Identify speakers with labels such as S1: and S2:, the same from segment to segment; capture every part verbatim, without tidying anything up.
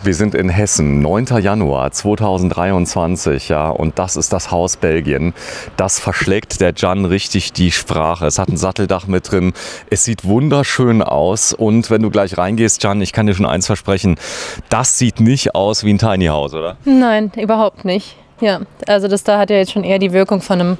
S1: Wir sind in Hessen, neunter Januar zweitausenddreiundzwanzig, ja, und das ist das Haus Belgien. Das verschlägt der Can richtig die Sprache. Es hat ein Satteldach mit drin. Es sieht wunderschön aus und wenn du gleich reingehst, Can, ich kann dir schon eins versprechen, das sieht nicht aus wie ein Tiny House, oder?
S2: Nein, überhaupt nicht. Ja, also das da hat ja jetzt schon eher die Wirkung von einem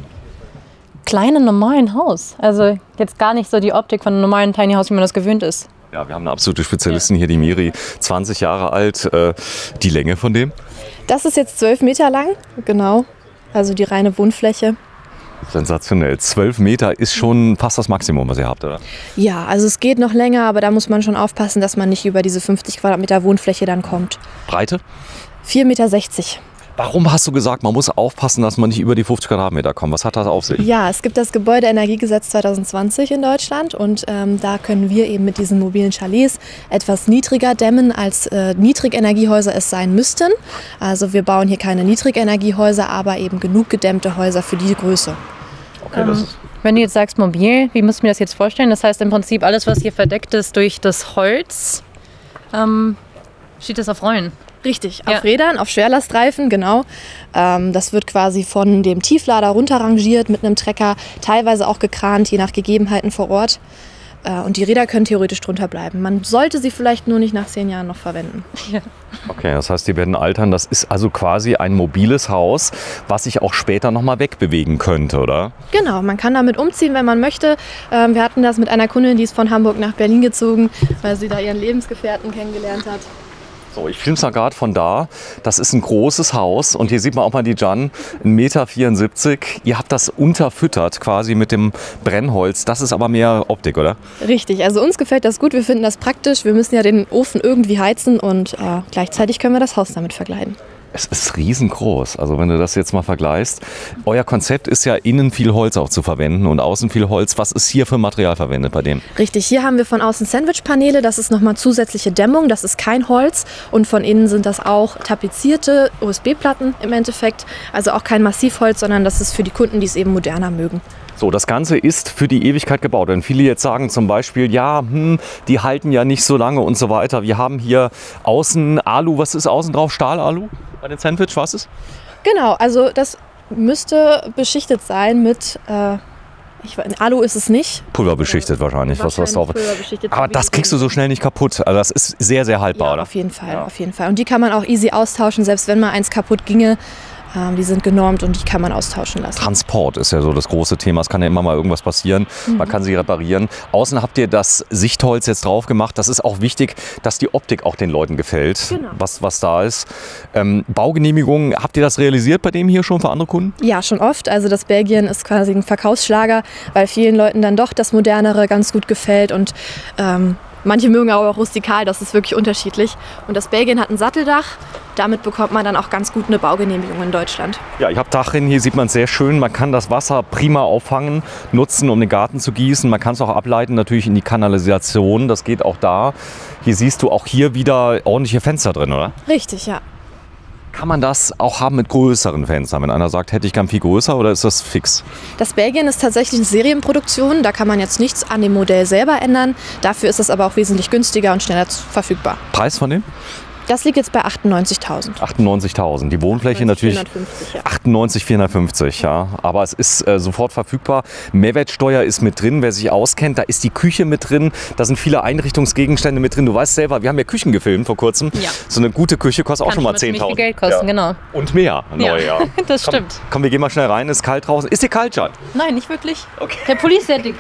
S2: kleinen, normalen Haus. Also jetzt gar nicht so die Optik von einem normalen Tiny House, wie man das gewöhnt ist.
S1: Ja, wir haben eine absolute Spezialistin hier, die Miri, zwanzig Jahre alt. Äh, die Länge von dem?
S3: Das ist jetzt zwölf Meter lang, genau. Also die reine Wohnfläche.
S1: Sensationell. zwölf Meter ist schon fast das Maximum, was ihr habt, oder?
S3: Ja, also es geht noch länger, aber da muss man schon aufpassen, dass man nicht über diese fünfzig Quadratmeter Wohnfläche dann kommt.
S1: Breite?
S3: vier Meter sechzig.
S1: Warum hast du gesagt, man muss aufpassen, dass man nicht über die fünfzig Quadratmeter kommt? Was hat das auf sich?
S3: Ja, es gibt das Gebäudeenergiegesetz zweitausendzwanzig in Deutschland und ähm, da können wir eben mit diesen mobilen Chalets etwas niedriger dämmen, als äh, Niedrigenergiehäuser es sein müssten. Also wir bauen hier keine Niedrigenergiehäuser, aber eben genug gedämmte Häuser für die Größe.
S1: Okay, das ist
S2: Wenn du jetzt sagst mobil, wie muss ich mir das jetzt vorstellen? Das heißt im Prinzip alles, was hier verdeckt ist durch das Holz, ähm, steht das auf Rollen?
S3: Richtig, auf
S2: Ja.
S3: Rädern, auf Schwerlastreifen, genau. Ähm, das wird quasi von dem Tieflader runterrangiert mit einem Trecker, teilweise auch gekrant, je nach Gegebenheiten vor Ort. Äh, und die Räder können theoretisch drunter bleiben. Man sollte sie vielleicht nur nicht nach zehn Jahren noch verwenden.
S2: Ja.
S1: Okay, das heißt, die werden altern. Das ist also quasi ein mobiles Haus, was sich auch später noch mal wegbewegen könnte, oder?
S3: Genau, man kann damit umziehen, wenn man möchte. Ähm, wir hatten das mit einer Kundin, die ist von Hamburg nach Berlin gezogen, weil sie da ihren Lebensgefährten kennengelernt hat.
S1: So, ich filme es mal gerade von da. Das ist ein großes Haus und hier sieht man auch mal die Can, ein Meter vierundsiebzig. Ihr habt das unterfüttert quasi mit dem Brennholz. Das ist aber mehr Optik, oder?
S3: Richtig, also uns gefällt das gut, wir finden das praktisch. Wir müssen ja den Ofen irgendwie heizen und äh, gleichzeitig können wir das Haus damit verkleiden.
S1: Es ist riesengroß. Also wenn du das jetzt mal vergleichst. Euer Konzept ist ja, innen viel Holz auch zu verwenden und außen viel Holz. Was ist hier für Material verwendet bei dem?
S3: Richtig, hier haben wir von außen Sandwich-Paneele, das ist nochmal zusätzliche Dämmung, das ist kein Holz und von innen sind das auch tapezierte U S B-Platten im Endeffekt, also auch kein Massivholz, sondern das ist für die Kunden, die es eben moderner mögen.
S1: So, das Ganze ist für die Ewigkeit gebaut. Wenn viele jetzt sagen zum Beispiel, ja, hm, die halten ja nicht so lange und so weiter. Wir haben hier außen Alu, was ist außen drauf? Stahlalu bei den Sandwich, was ist?
S3: Genau, also das müsste beschichtet sein mit, äh, ich, Alu ist es nicht.
S1: Pulverbeschichtet wahrscheinlich, was was drauf.
S3: Pulverbeschichtet,
S1: Aber das kriegst du so schnell nicht kaputt. Also das ist sehr, sehr haltbar,
S3: Ja,
S1: oder?
S3: auf jeden Fall,
S1: Ja.
S3: auf jeden Fall. Und die kann man auch easy austauschen, selbst wenn mal eins kaputt ginge. Ähm, die sind genormt und die kann man austauschen lassen.
S1: Transport ist ja so das große Thema. Es kann ja immer mal irgendwas passieren. Man kann sie reparieren. Außen habt ihr das Sichtholz jetzt drauf gemacht. Das ist auch wichtig, dass die Optik auch den Leuten gefällt,
S3: Genau.
S1: was, was da ist. Ähm, Baugenehmigungen, habt ihr das realisiert bei dem hier schon für andere Kunden?
S3: Ja, schon oft. Also das Belgien ist quasi ein Verkaufsschlager, weil vielen Leuten dann doch das Modernere ganz gut gefällt und ähm, manche mögen aber auch rustikal, das ist wirklich unterschiedlich. Und das Belgien hat ein Satteldach, damit bekommt man dann auch ganz gut eine Baugenehmigung in Deutschland.
S1: Ja, ich habe Dachrinnen, hier sieht man es sehr schön. Man kann das Wasser prima auffangen, nutzen, um den Garten zu gießen. Man kann es auch ableiten natürlich in die Kanalisation, das geht auch da. Hier siehst du auch hier wieder ordentliche Fenster drin, oder?
S3: Richtig, ja.
S1: Kann man das auch haben mit größeren Fenstern? Wenn einer sagt, hätte ich gern viel größer, oder ist das fix?
S3: Das Belgien ist tatsächlich eine Serienproduktion, da kann man jetzt nichts an dem Modell selber ändern. Dafür ist es aber auch wesentlich günstiger und schneller verfügbar.
S1: Preis von dem?
S3: Das liegt jetzt bei achtundneunzigtausend.
S1: achtundneunzigtausend. Die Wohnfläche natürlich
S3: vierhundertfünfzig, ja.
S1: achtundneunzig vierhundertfünfzig, ja. Aber es ist äh, sofort verfügbar. Mehrwertsteuer ist mit drin, wer sich auskennt. Da ist die Küche mit drin. Da sind viele Einrichtungsgegenstände mit drin. Du weißt selber, wir haben ja Küchen gefilmt vor kurzem.
S2: Ja.
S1: So eine gute Küche kostet auch
S2: Kann
S1: schon mal
S2: schon mal ziemlich
S1: zehntausend.
S2: viel Geld kosten, genau.
S1: Und mehr neu, ja.
S2: Das
S1: Komm,
S2: stimmt.
S1: komm, wir gehen mal schnell rein. Ist kalt draußen. Ist dir kalt, Can?
S2: Nein, nicht wirklich.
S1: Okay.
S2: Der Pulli ist sehr dick.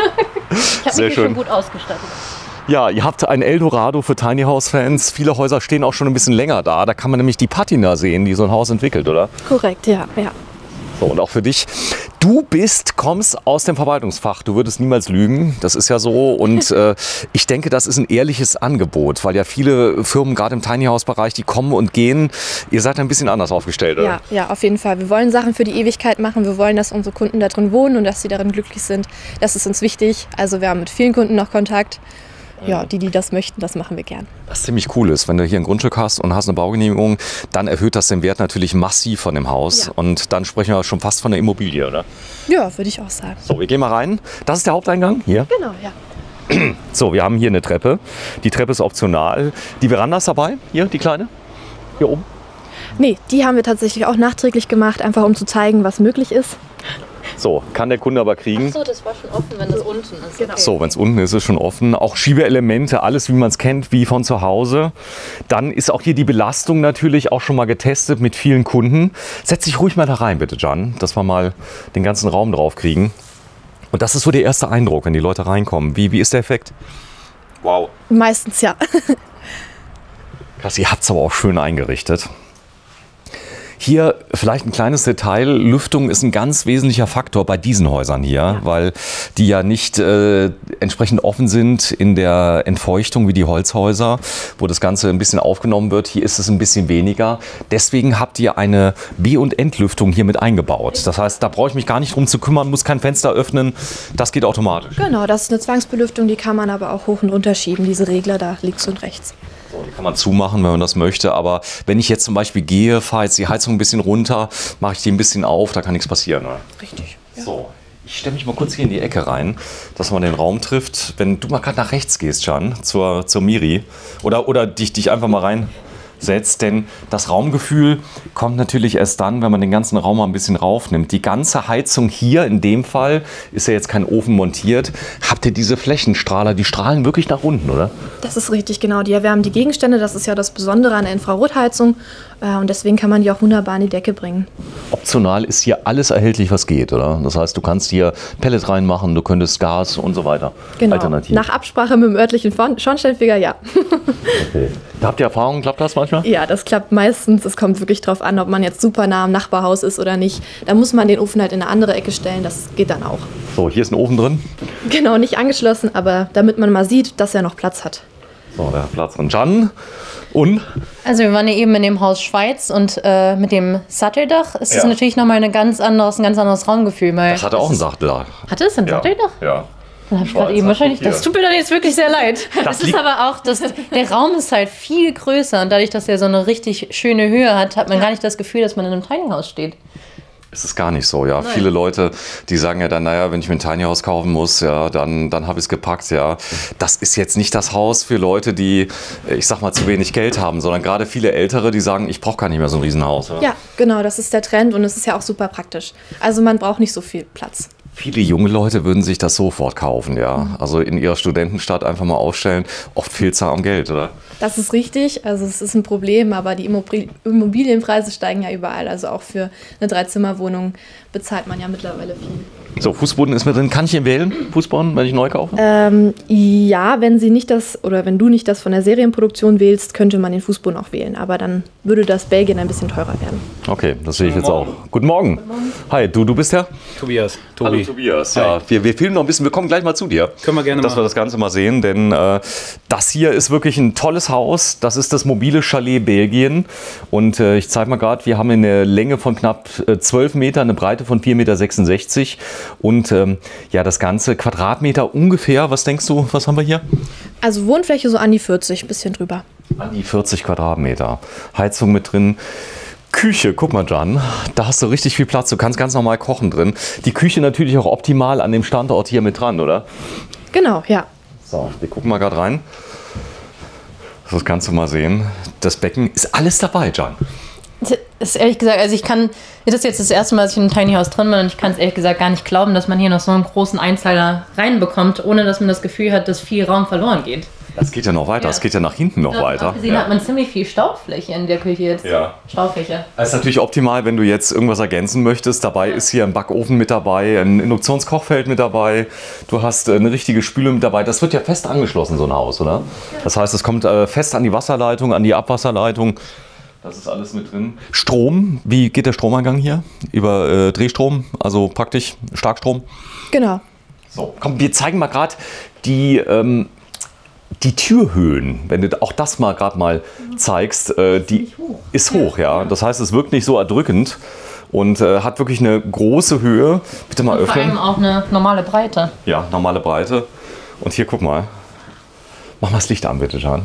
S2: Ich habe
S1: Sehr
S2: mich hier
S1: schön.
S2: schon gut ausgestattet.
S1: Ja, ihr habt ein Eldorado für Tiny House Fans. Viele Häuser stehen auch schon ein bisschen länger da. Da kann man nämlich die Patina sehen, die so ein Haus entwickelt, oder?
S3: Korrekt, ja, ja.
S1: So, und auch für dich. Du bist, kommst aus dem Verwaltungsfach. Du würdest niemals lügen. Das ist ja so. Und äh, ich denke, das ist ein ehrliches Angebot, weil ja viele Firmen, gerade im Tiny House Bereich, die kommen und gehen. Ihr seid ein bisschen anders aufgestellt, oder?
S3: Ja, ja, auf jeden Fall. Wir wollen Sachen für die Ewigkeit machen. Wir wollen, dass unsere Kunden da drin wohnen und dass sie darin glücklich sind. Das ist uns wichtig. Also wir haben mit vielen Kunden noch Kontakt. Ja, die, die das möchten, das machen wir gern.
S1: Was ziemlich cool ist, wenn du hier ein Grundstück hast und hast eine Baugenehmigung, dann erhöht das den Wert natürlich massiv von dem Haus.
S3: Ja.
S1: Und dann sprechen wir schon fast von der Immobilie, oder?
S3: Ja, würde ich auch sagen.
S1: So, wir gehen mal rein. Das ist der Haupteingang hier.
S3: Genau, ja.
S1: So, wir haben hier eine Treppe. Die Treppe ist optional. Die Veranda ist dabei, hier, die kleine, hier oben.
S3: Nee, die haben wir tatsächlich auch nachträglich gemacht, einfach um zu zeigen, was möglich ist.
S1: So, kann der Kunde aber kriegen.
S2: Ach so, das war schon offen, wenn das unten ist.
S3: Genau.
S2: Okay.
S1: So, wenn es unten ist, ist es schon offen. Auch Schiebeelemente, alles wie man es kennt, wie von zu Hause. Dann ist auch hier die Belastung natürlich auch schon mal getestet mit vielen Kunden. Setz dich ruhig mal da rein, bitte, Jan, dass wir mal den ganzen Raum drauf kriegen. Und das ist so der erste Eindruck, wenn die Leute reinkommen. Wie, wie ist der Effekt? Wow.
S3: Meistens ja.
S1: Krass, ihr habt es aber auch schön eingerichtet. Hier vielleicht ein kleines Detail, Lüftung ist ein ganz wesentlicher Faktor bei diesen Häusern hier, ja. Weil die ja nicht äh, entsprechend offen sind in der Entfeuchtung wie die Holzhäuser, wo das Ganze ein bisschen aufgenommen wird. Hier ist es ein bisschen weniger. Deswegen habt ihr eine B- und Entlüftung hier mit eingebaut. Das heißt, da brauche ich mich gar nicht drum zu kümmern, muss kein Fenster öffnen, das geht automatisch.
S3: Genau, das ist eine Zwangsbelüftung, die kann man aber auch hoch und runter schieben, diese Regler da links und rechts.
S1: So, die kann man zumachen, wenn man das möchte, aber wenn ich jetzt zum Beispiel gehe, fahre jetzt die Heizung ein bisschen runter, mache ich die ein bisschen auf, da kann nichts passieren. Oder?
S3: Richtig. Ja.
S1: So, ich stelle mich mal kurz hier in die Ecke rein, dass man den Raum trifft. Wenn du mal gerade nach rechts gehst, Jan, zur, zur Miri, oder, oder dich, dich einfach mal reinsetzt, denn das Raumgefühl kommt natürlich erst dann, wenn man den ganzen Raum mal ein bisschen raufnimmt. Die ganze Heizung hier in dem Fall, ist ja jetzt kein Ofen montiert, habt ihr diese Flächenstrahler, die strahlen wirklich nach unten, oder?
S3: Das ist richtig, genau. Die erwärmen die Gegenstände, das ist ja das Besondere an der Infrarotheizung äh, und deswegen kann man die auch wunderbar an die Decke bringen.
S1: Optional ist hier alles erhältlich, was geht, oder? Das heißt, du kannst hier Pellet reinmachen, du könntest Gas und so weiter.
S3: Genau.
S1: Alternativ.
S3: Nach Absprache mit dem örtlichen Schornsteinfeger, ja.
S1: Okay. Da habt ihr Erfahrung, klappt das manchmal?
S3: Ja, das klappt meistens. Es kommt wirklich drauf an, ob man jetzt super nah am Nachbarhaus ist oder nicht. Da muss man den Ofen halt in eine andere Ecke stellen, das geht dann auch.
S1: So, hier ist ein Ofen drin.
S3: Genau, nicht angeschlossen, aber damit man mal sieht, dass er noch Platz hat.
S1: So, der hat Platz drin. Jan und?
S2: Also wir waren ja eben in dem Haus Schweiz und äh, mit dem Satteldach ist es
S1: Ja.
S2: natürlich nochmal eine ganz anderes, ein ganz anderes Raumgefühl. Weil
S1: Das hatte auch ein Satteldach.
S2: Hatte es ein
S1: Ja.
S2: Satteldach?
S1: Ja.
S2: Dann habe ich
S1: Schweiz,
S2: gerade eben
S1: ach,
S2: wahrscheinlich,
S1: guck hier.
S2: das tut mir dann jetzt wirklich sehr leid.
S1: Das
S2: Das, ist
S1: liegt-
S2: aber auch, das, der Raum ist halt viel größer und dadurch, dass er so eine richtig schöne Höhe hat, hat man gar nicht das Gefühl, dass man in einem Tiny House steht.
S1: Es ist gar nicht so, ja. Viele Leute, die sagen ja dann, naja, wenn ich mir ein Tiny House kaufen muss, ja, dann, dann habe ich es gepackt, ja. Das ist jetzt nicht das Haus für Leute, die, ich sag mal, zu wenig Geld haben, sondern gerade viele Ältere, die sagen, ich brauche gar nicht mehr so ein Riesenhaus. Ja.
S3: Ja, genau, das ist der Trend und es ist ja auch super praktisch. Also man braucht nicht so viel Platz.
S1: Viele junge Leute würden sich das sofort kaufen, ja. Also in ihrer Studentenstadt einfach mal aufstellen. Oft fehlt es am Geld, oder?
S3: Das ist richtig, also es ist ein Problem, aber die Immobil- Immobilienpreise steigen ja überall. Also auch für eine Dreizimmerwohnung bezahlt man ja mittlerweile viel.
S1: So, Fußboden ist mit drin. Kann ich ihn wählen, Fußboden, wenn ich neu kaufe?
S3: Ähm, ja, wenn sie nicht das oder wenn du nicht das von der Serienproduktion wählst, könnte man den Fußboden auch wählen. Aber dann würde das Belgien ein bisschen teurer werden.
S1: Okay, das sehe ich jetzt auch.
S4: Morgen.
S1: Guten Morgen. Hi, du, du bist der?
S4: Tobias, Tobi.
S1: Hallo Tobias. Ja, wir, wir filmen noch ein bisschen, wir kommen gleich mal zu dir.
S4: Können wir gerne
S1: Dass wir
S4: machen.
S1: das Ganze mal sehen, denn äh, das hier ist wirklich ein tolles Haus. Das ist das mobile Chalet Belgien. Und äh, ich zeige mal gerade, wir haben eine Länge von knapp äh, zwölf Meter, eine Breite von vier Komma sechsundsechzig Meter. Und ähm, ja, das Ganze Quadratmeter ungefähr, was denkst du, was haben wir hier?
S3: Also Wohnfläche so an die vierzig, bisschen drüber.
S1: An die vierzig Quadratmeter. Heizung mit drin. Küche, guck mal, Jan, da hast du richtig viel Platz. Du kannst ganz normal kochen drin. Die Küche natürlich auch optimal an dem Standort hier mit dran, oder?
S3: Genau, ja.
S1: So, wir gucken mal gerade rein. Das kannst du mal sehen. Das Becken ist alles dabei, Jan.
S2: Das ist ehrlich gesagt, also ich kann, das ist jetzt das erste Mal, dass ich in einem Tiny House drin bin und ich kann es ehrlich gesagt gar nicht glauben, dass man hier noch so einen großen Einzeiler reinbekommt, ohne dass man das Gefühl hat, dass viel Raum verloren geht.
S1: Das geht ja noch weiter,
S2: Ja.
S1: das geht ja nach hinten noch weiter.
S2: Abgesehen
S1: Ja.
S2: hat man ziemlich viel Staufläche in der Küche jetzt.
S1: Ja.
S2: Staufläche.
S1: Das ist natürlich optimal, wenn du jetzt irgendwas ergänzen möchtest. Dabei ist hier ein Backofen mit dabei, ein Induktionskochfeld mit dabei. Du hast äh, eine richtige Spüle mit dabei. Das wird ja fest angeschlossen, so ein Haus, oder? Das heißt, es kommt äh, fest an die Wasserleitung, an die Abwasserleitung. Das ist alles mit drin. Strom, wie geht der Stromeingang hier? Über äh, Drehstrom, also praktisch Starkstrom.
S3: Genau.
S1: So, komm, wir zeigen mal gerade die, ähm, die Türhöhen. Wenn du auch das mal gerade mal zeigst, äh, die ist hoch, ja. Das heißt, es wirkt nicht so erdrückend und äh, hat wirklich eine große Höhe. Bitte mal
S2: Vor allem
S1: öffnen.
S2: auch eine normale Breite.
S1: Ja, normale Breite. Und hier, guck mal. Mach mal das Licht an, bitte, Jan.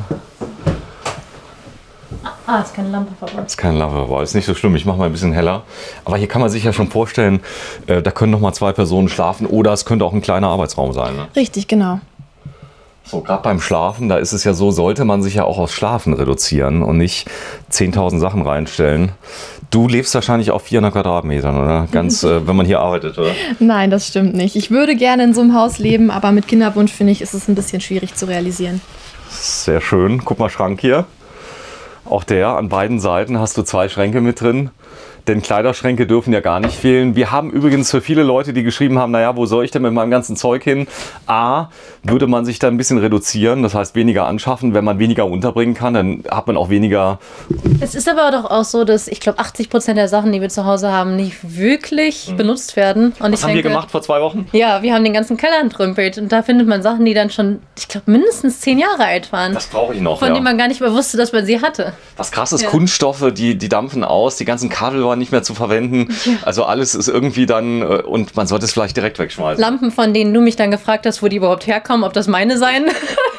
S2: Ah, ist keine Lampe verbaut.
S1: Ist keine Lampe dabei, ist nicht so schlimm. Ich mache mal ein bisschen heller. Aber hier kann man sich ja schon vorstellen, äh, da können noch mal zwei Personen schlafen oder es könnte auch ein kleiner Arbeitsraum sein. Ne?
S3: Richtig, genau.
S1: So, gerade beim Schlafen, da ist es ja so, sollte man sich ja auch aufs Schlafen reduzieren und nicht zehntausend Sachen reinstellen. Du lebst wahrscheinlich auf vierhundert Quadratmetern, oder? Ganz, äh, wenn man hier arbeitet, oder?
S3: Nein, das stimmt nicht. Ich würde gerne in so einem Haus leben, aber mit Kinderwunsch, finde ich, ist es ein bisschen schwierig zu realisieren.
S1: Sehr schön. Guck mal, Schrank hier. Auch der, an beiden Seiten hast du zwei Schränke mit drin. Denn Kleiderschränke dürfen ja gar nicht fehlen. Wir haben übrigens für viele Leute, die geschrieben haben, naja, wo soll ich denn mit meinem ganzen Zeug hin? A, würde man sich da ein bisschen reduzieren, das heißt weniger anschaffen. Wenn man weniger unterbringen kann, dann hat man auch weniger...
S2: Es ist aber doch auch so, dass ich glaube achtzig Prozent der Sachen, die wir zu Hause haben, nicht wirklich mhm. benutzt werden. Und
S1: Was
S2: ich
S1: haben
S2: denke,
S1: wir gemacht vor zwei Wochen?
S2: Ja, wir haben den ganzen Keller entrümpelt und da findet man Sachen, die dann schon, ich glaube, mindestens zehn Jahre alt waren.
S1: Das brauche ich noch,
S2: Von
S1: ja.
S2: denen man gar nicht mehr wusste, dass man sie hatte.
S1: Was krass ist,
S2: ja.
S1: Kunststoffe, die, die dampfen aus, die ganzen Kabel waren nicht mehr zu verwenden. Ja. Also alles ist irgendwie dann, und man sollte es vielleicht direkt wegschmeißen.
S2: Lampen, von denen du mich dann gefragt hast, wo die überhaupt herkommen, ob das meine seien.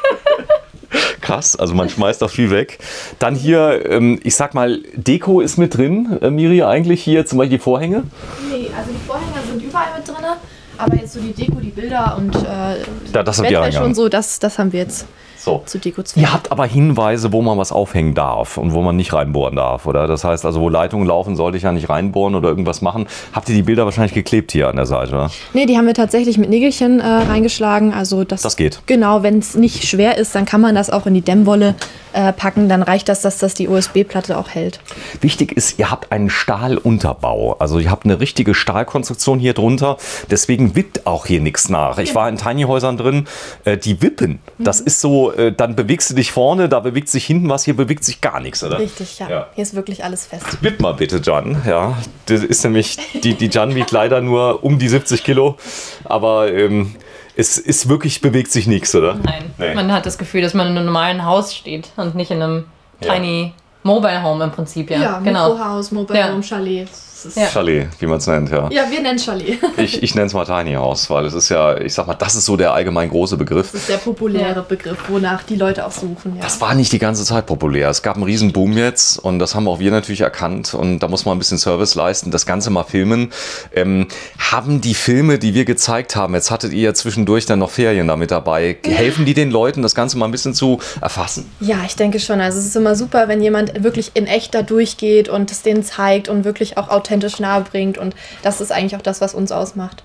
S1: Krass, also man schmeißt auch viel weg. Dann hier, ähm, ich sag mal, Deko ist mit drin, äh, Miri, eigentlich hier zum Beispiel die Vorhänge?
S3: Nee, also die Vorhänge sind überall mit drin, aber jetzt so die Deko, die Bilder und äh,
S1: ja, das habt ihr
S3: Bettwäsche und so, das, das haben wir jetzt.
S1: So.
S3: Zu Deko
S1: Ihr habt aber Hinweise, wo man was aufhängen darf und wo man nicht reinbohren darf, oder? Das heißt also, wo Leitungen laufen, sollte ich ja nicht reinbohren oder irgendwas machen. Habt ihr die Bilder wahrscheinlich geklebt hier an der Seite, oder?
S3: Nee, die haben wir tatsächlich mit Nägelchen äh, reingeschlagen. Also das,
S1: das geht.
S3: Genau, wenn es nicht schwer ist, dann kann man das auch in die Dämmwolle äh, packen. Dann reicht das, dass das die U S B-Platte auch hält.
S1: Wichtig ist, ihr habt einen Stahlunterbau. Also ihr habt eine richtige Stahlkonstruktion hier drunter. Deswegen wippt auch hier nichts nach. Ich war in Tiny-Häusern drin, äh, die wippen. Das ist so, äh, dann bewegst du dich vorne, da bewegt sich hinten was, hier bewegt sich gar nichts, oder?
S3: Richtig, ja. ja. Hier ist wirklich alles fest.
S1: Wipp mal bitte, Jan. Ja, das ist nämlich, die, die Jan wiegt leider nur um die siebzig Kilo, aber ähm, es ist wirklich, bewegt sich nichts, oder?
S2: Nein, nee. Man hat das Gefühl, dass man in einem normalen Haus steht und nicht in einem ja. Tiny Mobile Home im Prinzip, ja.
S3: Ja,
S2: genau.
S3: Mikrohaus, Mobile ja. Home, Chalet.
S1: Ja. Chalet, wie man es nennt, ja.
S3: Ja, wir nennen Chalet.
S1: Ich, ich nenne es mal Tiny House, weil es ist ja, ich sag mal, das ist so der allgemein große Begriff.
S3: Das ist der populäre Begriff, wonach die Leute auch suchen. Ja.
S1: Das war nicht die ganze Zeit populär. Es gab einen riesen Boom jetzt und das haben auch wir natürlich erkannt und da muss man ein bisschen Service leisten, das Ganze mal filmen. Ähm, haben die Filme, die wir gezeigt haben, jetzt hattet ihr ja zwischendurch dann noch Ferien damit dabei, helfen die den Leuten, das Ganze mal ein bisschen zu erfassen?
S3: Ja, ich denke schon. Also es ist immer super, wenn jemand wirklich in echt da durchgeht und es denen zeigt und wirklich auch authentisch nahe bringt. Und das ist eigentlich auch das, was uns ausmacht.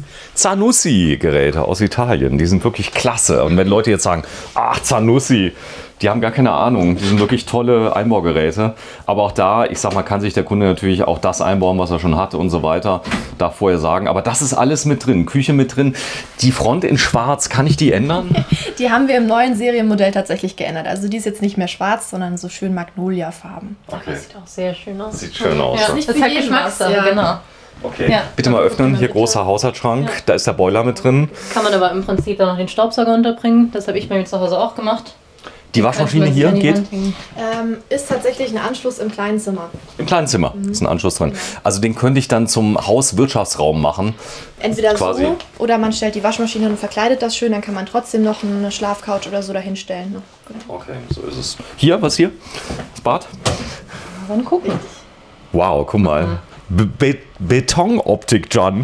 S1: Zanussi-Geräte aus Italien, die sind wirklich klasse. Und wenn Leute jetzt sagen, ach Zanussi, die haben gar keine Ahnung, die sind wirklich tolle Einbaugeräte. Aber auch da, ich sag mal, kann sich der Kunde natürlich auch das einbauen, was er schon hat und so weiter, darf vorher sagen. Aber das ist alles mit drin, Küche mit drin. Die Front in schwarz, kann ich die ändern?
S3: Die haben wir im neuen Serienmodell tatsächlich geändert. Also die ist jetzt nicht mehr schwarz, sondern so schön Magnolia-Farben.
S2: Okay. Das sieht auch sehr schön aus.
S1: Sieht schön aus.
S2: Ja,
S1: Ja.
S2: nicht das hat Geschmackssache, ja. Genau.
S1: Okay, ja. Bitte mal öffnen, hier großer Haushaltsschrank, ja. Da ist der Boiler mit drin.
S2: Kann man aber im Prinzip dann noch den Staubsauger unterbringen, das habe ich bei mir zu Hause auch gemacht.
S1: Die Waschmaschine hier geht?
S3: Ähm, ist tatsächlich ein Anschluss im kleinen Zimmer.
S1: Im kleinen Zimmer mhm. ist ein Anschluss drin. Also den könnte ich dann zum Hauswirtschaftsraum machen.
S3: Entweder quasi. So oder man stellt die Waschmaschine und verkleidet das schön, dann kann man trotzdem noch eine Schlafcouch oder so dahinstellen. Ne?
S1: Genau. Okay, so ist es. Hier, was hier? Das Bad?
S2: Dann gucken.
S1: Wow, guck mal. Mhm. Be Betonoptik, John.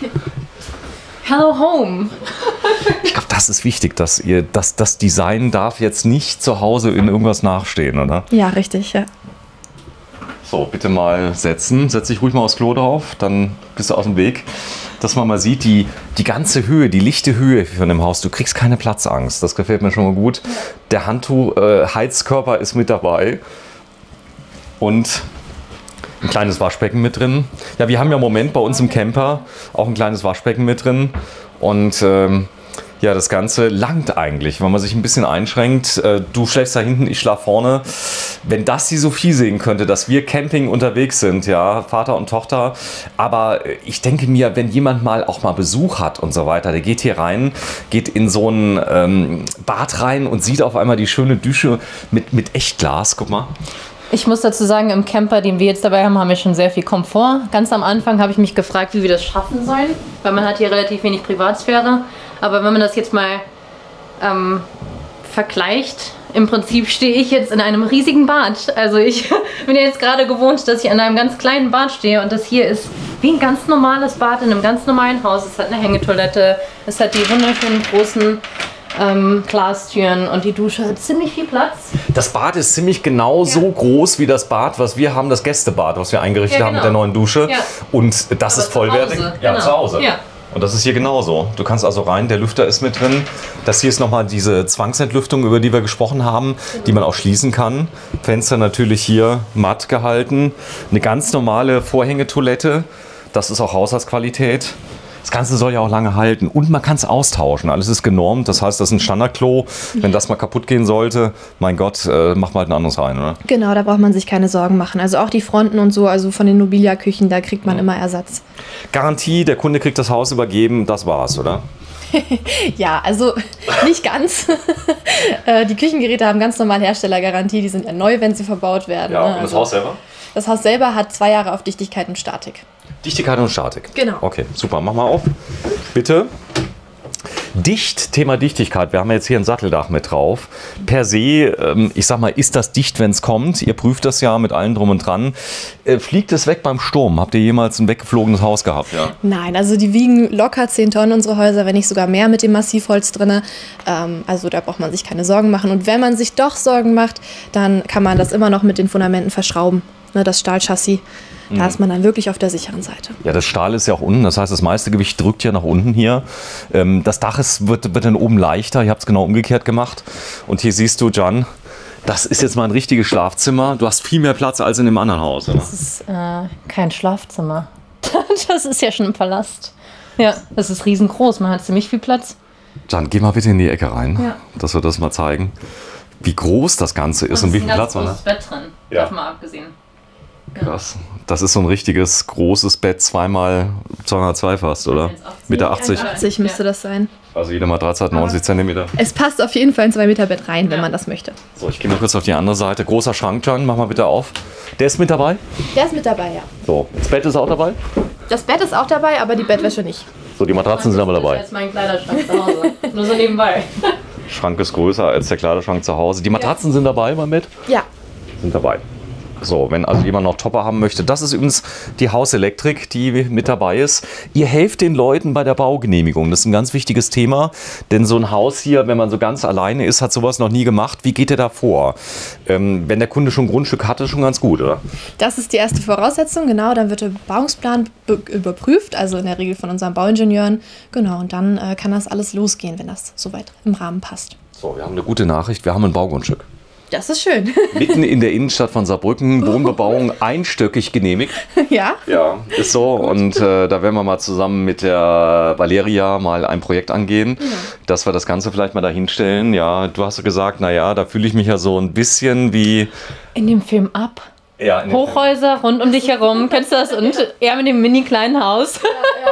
S2: Hello Home.
S1: Ich glaube, das ist wichtig, dass ihr, dass das Design darf jetzt nicht zu Hause in irgendwas nachstehen, oder?
S3: Ja, richtig, ja.
S1: So, bitte mal setzen. Setz dich ruhig mal aufs Klo drauf, dann bist du aus dem Weg. Dass man mal sieht, die, die ganze Höhe, die lichte Höhe von dem Haus, du kriegst keine Platzangst. Das gefällt mir schon mal gut. Der Handtuch, äh, Heizkörper ist mit dabei. Und ein kleines Waschbecken mit drin. Ja, wir haben ja im Moment bei uns im Camper auch ein kleines Waschbecken mit drin. Und ähm, ja, das Ganze langt eigentlich, wenn man sich ein bisschen einschränkt. Äh, du schläfst da hinten, ich schlaf vorne. Wenn das die Sophie sehen könnte, dass wir Camping unterwegs sind, ja, Vater und Tochter. Aber ich denke mir, wenn jemand mal auch mal Besuch hat und so weiter, der geht hier rein, geht in so ein ähm, Bad rein und sieht auf einmal die schöne Dusche mit, mit Echtglas. Guck mal.
S2: Ich muss dazu sagen, im Camper, den wir jetzt dabei haben, haben wir schon sehr viel Komfort. Ganz am Anfang habe ich mich gefragt, wie wir das schaffen sollen, weil man hat hier relativ wenig Privatsphäre. Aber wenn man das jetzt mal ähm, vergleicht, im Prinzip stehe ich jetzt in einem riesigen Bad. Also ich bin ja jetzt gerade gewohnt, dass ich in einem ganz kleinen Bad stehe und das hier ist wie ein ganz normales Bad in einem ganz normalen Haus. Es hat eine Hängetoilette, es hat die wunderschönen großen ähm, Glastüren und die Dusche hat ziemlich viel Platz.
S1: Das Bad ist ziemlich genau
S2: Ja.
S1: so groß wie das Bad, was wir haben, das Gästebad, was wir eingerichtet
S2: Ja,
S1: haben mit
S2: genau.
S1: der neuen Dusche.
S2: Ja.
S1: Und das
S2: Aber
S1: ist vollwertig.
S2: zu Hause,
S1: Ja,
S2: genau.
S1: zu Hause.
S2: Ja.
S1: Und das ist hier genauso. Du kannst also rein, der Lüfter ist mit drin. Das hier ist nochmal diese Zwangsentlüftung, über die wir gesprochen haben, die man auch schließen kann. Fenster natürlich hier matt gehalten. Eine ganz normale Vorhängetoilette. Das ist auch Haushaltsqualität. Das Ganze soll ja auch lange halten und man kann es austauschen. Alles ist genormt, das heißt, das ist ein Standardklo. Wenn das mal kaputt gehen sollte, mein Gott, äh, mach mal halt ein anderes rein, oder?
S3: Genau, da braucht man sich keine Sorgen machen. Also auch die Fronten und so, also von den Nobilia-Küchen, da kriegt man immer Ersatz.
S1: Garantie, der Kunde kriegt das Haus übergeben, das war's, oder?
S3: Ja, also nicht ganz. Äh, die Küchengeräte haben ganz normal Herstellergarantie, die sind ja neu, wenn sie verbaut werden. ne? Also
S1: selber?
S3: Das Haus selber hat zwei Jahre auf Dichtigkeit und Statik.
S1: Dichtigkeit und Statik.
S3: Genau.
S1: Okay, super. Mach mal auf. Bitte. Dicht, Thema Dichtigkeit. Wir haben jetzt hier ein Satteldach mit drauf. Per se, ähm, ich sag mal, ist das dicht, wenn es kommt? Ihr prüft das ja mit allem drum und dran. Äh, fliegt es weg beim Sturm? Habt ihr jemals ein weggeflogenes Haus gehabt? Ja.
S3: Nein, also die wiegen locker zehn Tonnen, unsere Häuser, wenn nicht sogar mehr mit dem Massivholz drin. Ähm, also da braucht man sich keine Sorgen machen. Und wenn man sich doch Sorgen macht, dann kann man das immer noch mit den Fundamenten verschrauben. Ne, das Stahlchassis. Da ist man dann wirklich auf der sicheren Seite.
S1: Ja, das Stahl ist ja auch unten, das heißt, das meiste Gewicht drückt ja nach unten hier. Ähm, das Dach ist, wird, wird dann oben leichter, ihr habt es genau umgekehrt gemacht. Und hier siehst du, Jan, das ist jetzt mal ein richtiges Schlafzimmer. Du hast viel mehr Platz als in dem anderen Haus, oder?
S2: Das ist äh, kein Schlafzimmer. Das ist ja schon ein Palast. Ja, das ist riesengroß, man hat ziemlich viel Platz.
S1: Jan, geh mal bitte in die Ecke rein,
S2: Ja.
S1: dass wir das mal zeigen. Wie groß das Ganze ist und,
S2: Und
S1: wie
S2: es
S1: viel
S2: ist ein
S1: Platz
S2: ganz
S1: man hat.
S2: großes Bett drin,
S1: Ja.
S2: davon mal abgesehen.
S1: Krass. Das ist so ein richtiges großes Bett, zweimal zweihundertzwei fast, oder? Meter achtzig.
S3: achtzig müsste das sein.
S1: Also jede Matratze hat neunzig Zentimeter.
S3: Es passt auf jeden Fall ein zwei Meter Bett rein, wenn
S2: Ja.
S3: man das möchte.
S1: So, ich gehe mal kurz auf die andere Seite. Großer Schrank, Jan, mach mal bitte auf. Der ist mit dabei?
S3: Der ist mit dabei, ja.
S1: So, das Bett ist auch dabei?
S3: Das Bett ist auch dabei, aber die Bettwäsche nicht.
S1: So, die Matratzen sind aber
S2: Das ist
S1: dabei.
S2: jetzt mein Kleiderschrank zu Hause. Nur so nebenbei.
S1: Schrank ist größer als der Kleiderschrank zu Hause. Die Matratzen sind dabei beim Bett?
S3: Ja.
S1: Sind dabei. So, wenn also jemand noch Topper haben möchte, das ist übrigens die Hauselektrik, die mit dabei ist. Ihr helft den Leuten bei der Baugenehmigung. Das ist ein ganz wichtiges Thema, denn so ein Haus hier, wenn man so ganz alleine ist, hat sowas noch nie gemacht. Wie geht ihr da vor? Ähm, wenn der Kunde schon ein Grundstück hat, ist schon ganz gut, oder?
S3: Das ist die erste Voraussetzung, genau. Dann wird der Bebauungsplan be- überprüft, also in der Regel von unseren Bauingenieuren. Genau, und dann äh, kann das alles losgehen, wenn das soweit im Rahmen passt.
S1: So, wir haben eine gute Nachricht. Wir haben ein Baugrundstück.
S3: Das ist schön.
S1: Mitten in der Innenstadt von Saarbrücken, Wohnbebauung einstöckig genehmigt.
S3: Ja?
S1: Ja, ist so. Und äh, da werden wir mal zusammen mit der Valeria mal ein Projekt angehen, ja. dass wir das Ganze vielleicht mal dahin stellen. Ja, du hast gesagt, naja, da fühle ich mich ja so ein bisschen wie...
S2: In dem Film Ab.
S1: Ja, in dem
S2: Hochhäuser rund um dich herum, kennst du das? Und er mit dem mini kleinen Haus.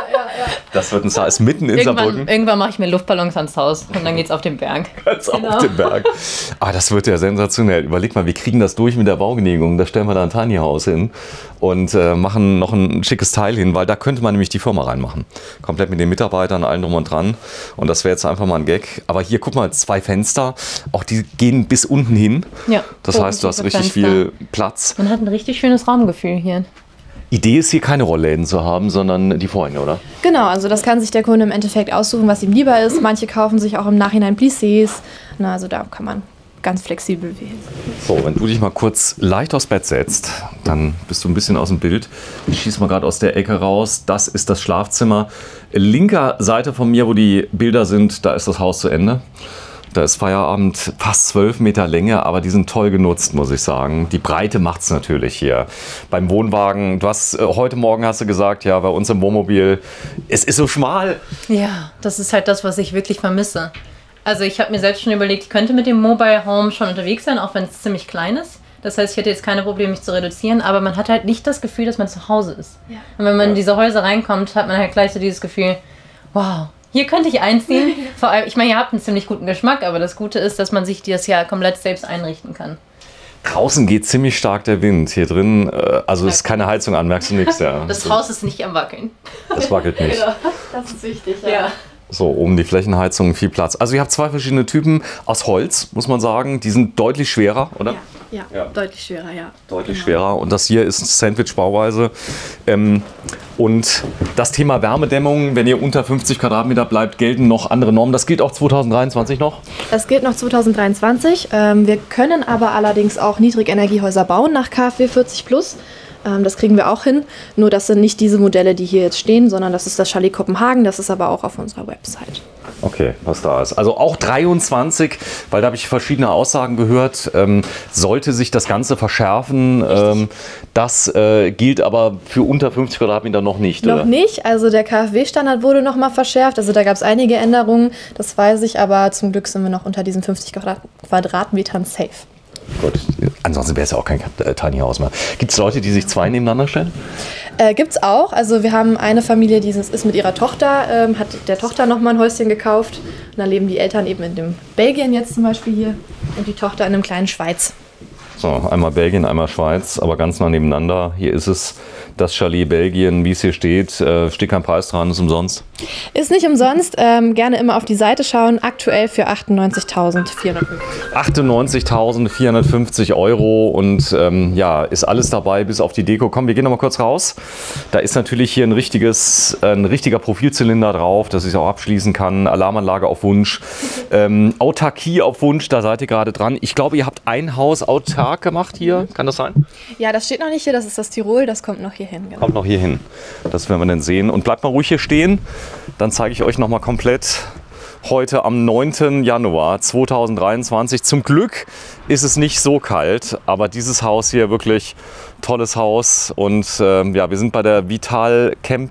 S1: Das wird ein Sa ist mitten in
S2: Irgendwann,
S1: Saarbrücken.
S2: irgendwann mache ich mir Luftballons ans Haus und dann geht's auf den Berg.
S1: Ganz
S2: Genau.
S1: auf den Berg. Ah, das wird ja sensationell. Überleg mal, wir kriegen das durch mit der Baugenehmigung. Da stellen wir da ein Tiny House hin und äh, machen noch ein schickes Teil hin, weil da könnte man nämlich die Firma reinmachen. Komplett mit den Mitarbeitern, allen drum und dran. Und das wäre jetzt einfach mal ein Gag. Aber hier, guck mal, zwei Fenster. Auch die gehen bis unten hin.
S2: Ja,
S1: Das heißt, du hast richtig
S2: Fenster.
S1: viel Platz.
S2: Man hat ein richtig schönes Raumgefühl hier.
S1: Idee ist hier keine Rollläden zu haben, sondern die Vorhänge, oder?
S3: Genau, also das kann sich der Kunde im Endeffekt aussuchen, was ihm lieber ist. Manche kaufen sich auch im Nachhinein Plissés. Na, also da kann man ganz flexibel wählen.
S1: So, wenn du dich mal kurz leicht aufs Bett setzt, dann bist du ein bisschen aus dem Bild. Ich schieße mal gerade aus der Ecke raus. Das ist das Schlafzimmer. Linker Seite von mir, wo die Bilder sind, da ist das Haus zu Ende. Da ist Feierabend, fast zwölf Meter Länge, aber die sind toll genutzt, muss ich sagen. Die Breite macht es natürlich hier. Beim Wohnwagen, du hast, äh, heute Morgen hast du gesagt, ja, bei uns im Wohnmobil, es ist so schmal.
S2: Ja, das ist halt das, was ich wirklich vermisse. Also ich habe mir selbst schon überlegt, ich könnte mit dem Mobile Home schon unterwegs sein, auch wenn es ziemlich klein ist. Das heißt, ich hätte jetzt keine Probleme, mich zu reduzieren, aber man hat halt nicht das Gefühl, dass man zu Hause ist. Ja. Und wenn man in diese Häuser reinkommt, hat man halt gleich so dieses Gefühl, wow, hier könnte ich einziehen. Vor allem, ich meine, ihr habt einen ziemlich guten Geschmack, aber das Gute ist, dass man sich das ja komplett selbst einrichten kann.
S1: Draußen geht ziemlich stark der Wind. Hier drin, äh, also ist keine Heizung an, merkst du nichts. Ja.
S2: Das Haus ist nicht am Wackeln.
S1: Das wackelt nicht.
S3: Das ist wichtig,
S2: Ja.
S1: So, oben die Flächenheizung, viel Platz. Also ihr habt zwei verschiedene Typen aus Holz, muss man sagen. Die sind deutlich schwerer, oder?
S3: Ja, ja, ja. Deutlich schwerer, ja.
S1: Deutlich genau. schwerer. Und das hier ist Sandwich-Bauweise. Ähm, und das Thema Wärmedämmung, wenn ihr unter fünfzig Quadratmeter bleibt, gelten noch andere Normen. Das gilt auch zwanzig dreiundzwanzig noch?
S3: Das gilt noch zwanzig dreiundzwanzig. Ähm, wir können aber allerdings auch Niedrigenergiehäuser bauen nach K f W vierzig plus. Das kriegen wir auch hin, nur das sind nicht diese Modelle, die hier jetzt stehen, sondern das ist das Chalet Kopenhagen, das ist aber auch auf unserer Website.
S1: Okay, was da ist. Also auch dreiundzwanzig, weil da habe ich verschiedene Aussagen gehört, ähm, sollte sich das Ganze verschärfen. Ähm, das äh, gilt aber für unter fünfzig Quadratmeter noch nicht,
S3: Noch
S1: oder?
S3: nicht, also der K f W-Standard wurde noch mal verschärft, also da gab es einige Änderungen, das weiß ich, aber zum Glück sind wir noch unter diesen fünfzig Quadratmetern safe.
S1: Gut, ansonsten wäre es ja auch kein Tiny House mehr. Gibt es Leute, die sich zwei nebeneinander stellen?
S3: Äh, Gibt es auch. Also wir haben eine Familie, die ist mit ihrer Tochter, ähm, hat der Tochter nochmal ein Häuschen gekauft. Und dann leben die Eltern eben in dem Belgien jetzt zum Beispiel hier und die Tochter in einem kleinen Schweiz.
S1: So, einmal Belgien, einmal Schweiz, aber ganz nah nebeneinander. Hier ist es, das Chalet Belgien, wie es hier steht. Äh, steht kein Preis dran, ist umsonst.
S3: Ist nicht umsonst. Ähm, gerne immer auf die Seite schauen. Aktuell für achtundneunzigtausendvierhundertfünfzig.
S1: achtundneunzigtausendvierhundertfünfzig Euro und ähm, ja, ist alles dabei bis auf die Deko. Komm, wir gehen noch mal kurz raus. Da ist natürlich hier ein, richtiges, ein richtiger Profilzylinder drauf, dass ich es auch abschließen kann. Alarmanlage auf Wunsch. Ähm, Autarkie auf Wunsch, da seid ihr gerade dran. Ich glaube, ihr habt ein Haus autark gemacht hier. Kann das sein?
S3: Ja, das steht noch nicht hier. Das ist das Tirol. Das kommt noch hier hin. Genau.
S1: Kommt noch hier hin. Das werden wir dann sehen. Und bleibt mal ruhig hier stehen. Dann zeige ich euch noch mal komplett heute am neunten Januar zweitausenddreiundzwanzig. Zum Glück ist es nicht so kalt, aber dieses Haus hier wirklich tolles Haus. Und ähm, ja, wir sind bei der Vital Camp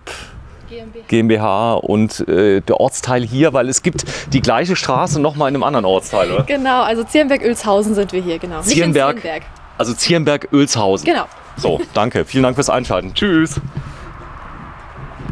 S1: GmbH und äh, der Ortsteil hier, weil es gibt die gleiche Straße noch mal in einem anderen Ortsteil, oder?
S3: Genau, also Zierenberg-Oelzhausen sind wir hier, genau.
S1: Zierenberg, also Zierenberg-Oelzhausen.
S3: Genau.
S1: So, danke. Vielen Dank fürs Einschalten. Tschüss.